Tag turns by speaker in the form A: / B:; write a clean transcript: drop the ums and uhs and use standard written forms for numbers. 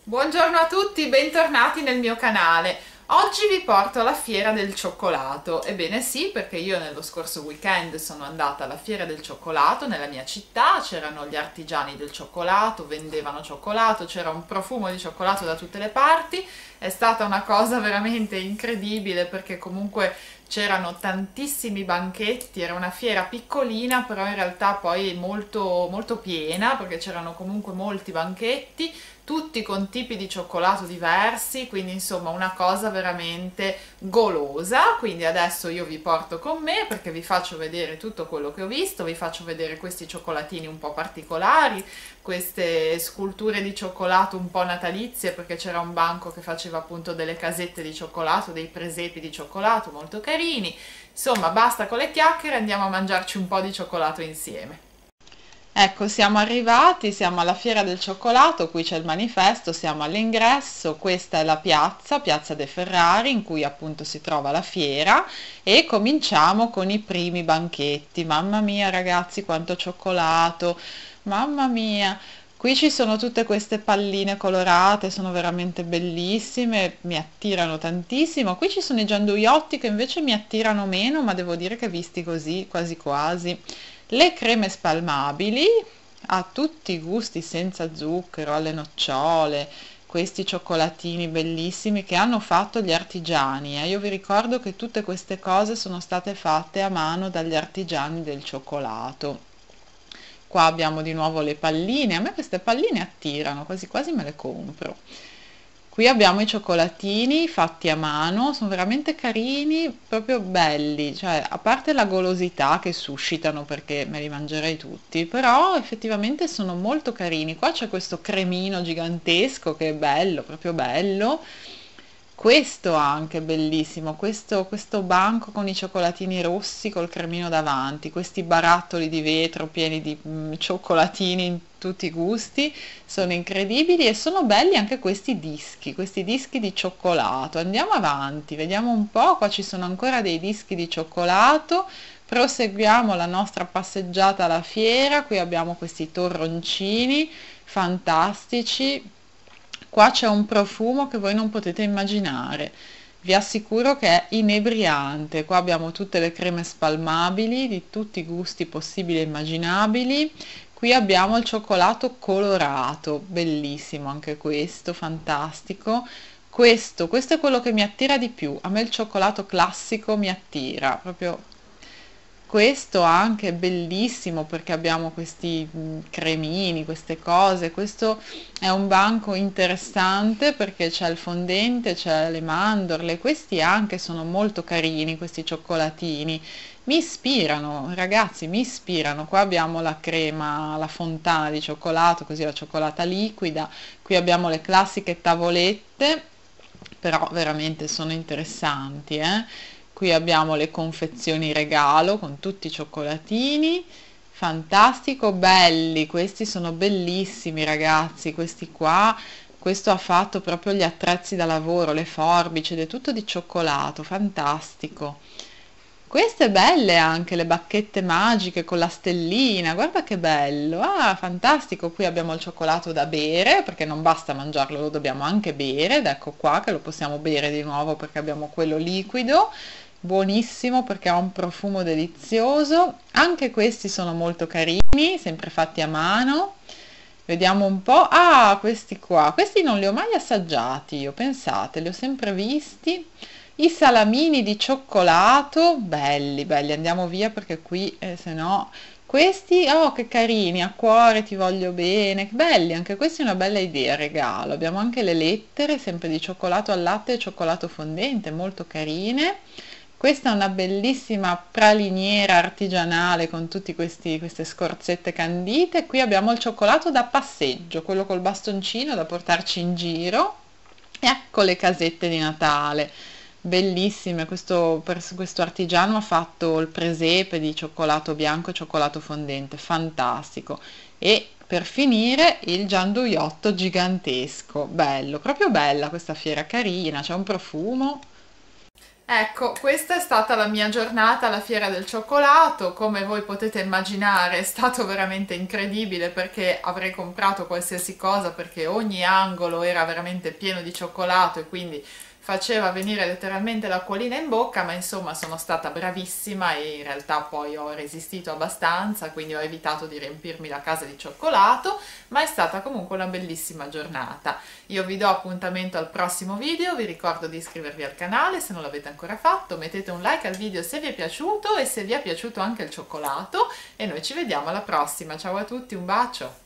A: Buongiorno a tutti, bentornati nel mio canale. Oggi vi porto alla Fiera del Cioccolato. Ebbene sì, perché io nello scorso weekend sono andata alla Fiera del Cioccolato nella mia città, c'erano gli artigiani del cioccolato, vendevano cioccolato, c'era un profumo di cioccolato da tutte le parti. È stata una cosa veramente incredibile perché comunque c'erano tantissimi banchetti, era una fiera piccolina, però in realtà poi molto, molto piena perché c'erano comunque molti banchetti, tutti con tipi di cioccolato diversi, quindi insomma una cosa veramente golosa. Quindi adesso io vi porto con me perché vi faccio vedere tutto quello che ho visto, vi faccio vedere questi cioccolatini un po' particolari, queste sculture di cioccolato un po' natalizie perché c'era un banco che faceva appunto delle casette di cioccolato, dei presepi di cioccolato molto carini. Insomma, basta con le chiacchiere, andiamo a mangiarci un po' di cioccolato insieme. Ecco, siamo arrivati, siamo alla Fiera del Cioccolato, qui c'è il manifesto, siamo all'ingresso, questa è la piazza, Piazza De Ferrari, in cui appunto si trova la fiera e cominciamo con i primi banchetti. Mamma mia ragazzi, quanto cioccolato, mamma mia! Qui ci sono tutte queste palline colorate, sono veramente bellissime, mi attirano tantissimo. Qui ci sono i gianduiotti che invece mi attirano meno, ma devo dire che visti così, quasi quasi. Le creme spalmabili a tutti i gusti, senza zucchero, alle nocciole, questi cioccolatini bellissimi che hanno fatto gli artigiani. Io vi ricordo che tutte queste cose sono state fatte a mano dagli artigiani del cioccolato. Qua abbiamo di nuovo le palline, a me queste palline attirano, quasi quasi me le compro. Qui abbiamo i cioccolatini fatti a mano, sono veramente carini, proprio belli, cioè a parte la golosità che suscitano perché me li mangerei tutti, però effettivamente sono molto carini. Qua c'è questo cremino gigantesco che è bello, proprio bello. Questo anche bellissimo, questo banco con i cioccolatini rossi col cremino davanti, questi barattoli di vetro pieni di cioccolatini in tutti i gusti, sono incredibili e sono belli anche questi dischi di cioccolato. Andiamo avanti, vediamo un po', qua ci sono ancora dei dischi di cioccolato, proseguiamo la nostra passeggiata alla fiera, qui abbiamo questi torroncini fantastici. Qua c'è un profumo che voi non potete immaginare. Vi assicuro che è inebriante. Qua abbiamo tutte le creme spalmabili di tutti i gusti possibili e immaginabili. Qui abbiamo il cioccolato colorato, bellissimo anche questo, fantastico. Questo è quello che mi attira di più. A me il cioccolato classico mi attira, proprio questo anche è bellissimo perché abbiamo questi cremini, queste cose. Questo è un banco interessante perché c'è il fondente, c'è le mandorle. Questi anche sono molto carini, questi cioccolatini. Mi ispirano, ragazzi, mi ispirano. Qua abbiamo la crema, la fontana di cioccolato, così la cioccolata liquida. Qui abbiamo le classiche tavolette, però veramente sono interessanti, eh? Qui abbiamo le confezioni regalo con tutti i cioccolatini, fantastico, belli, questi sono bellissimi ragazzi, questi qua, questo ha fatto proprio gli attrezzi da lavoro, le forbici ed è tutto di cioccolato, fantastico. Queste belle anche, le bacchette magiche con la stellina, guarda che bello, ah fantastico, qui abbiamo il cioccolato da bere, perché non basta mangiarlo, lo dobbiamo anche bere, ed ecco qua che lo possiamo bere di nuovo perché abbiamo quello liquido, buonissimo perché ha un profumo delizioso, anche questi sono molto carini, sempre fatti a mano. Vediamo un po', ah questi qua, questi non li ho mai assaggiati io, pensate, li ho sempre visti. I salamini di cioccolato, belli, belli, andiamo via perché qui se no... Questi, oh che carini, a cuore ti voglio bene, belli, anche questi è una bella idea, regalo. Abbiamo anche le lettere, sempre di cioccolato al latte e cioccolato fondente, molto carine. Questa è una bellissima praliniera artigianale con tutte queste scorzette candite. Qui abbiamo il cioccolato da passeggio, quello col bastoncino da portarci in giro. Ecco le casette di Natale, bellissime. Questo artigiano ha fatto il presepe di cioccolato bianco e cioccolato fondente, fantastico. E per finire il gianduiotto gigantesco, bello, proprio bella questa fiera, carina, c'è un profumo. Ecco, questa è stata la mia giornata alla Fiera del Cioccolato. Come voi potete immaginare è stato veramente incredibile perché avrei comprato qualsiasi cosa perché ogni angolo era veramente pieno di cioccolato e quindi faceva venire letteralmente l'acquolina in bocca, ma insomma sono stata bravissima e in realtà poi ho resistito abbastanza, quindi ho evitato di riempirmi la casa di cioccolato, ma è stata comunque una bellissima giornata. Io vi do appuntamento al prossimo video, vi ricordo di iscrivervi al canale se non l'avete ancora fatto, mettete un like al video se vi è piaciuto e se vi è piaciuto anche il cioccolato e noi ci vediamo alla prossima. Ciao a tutti, un bacio!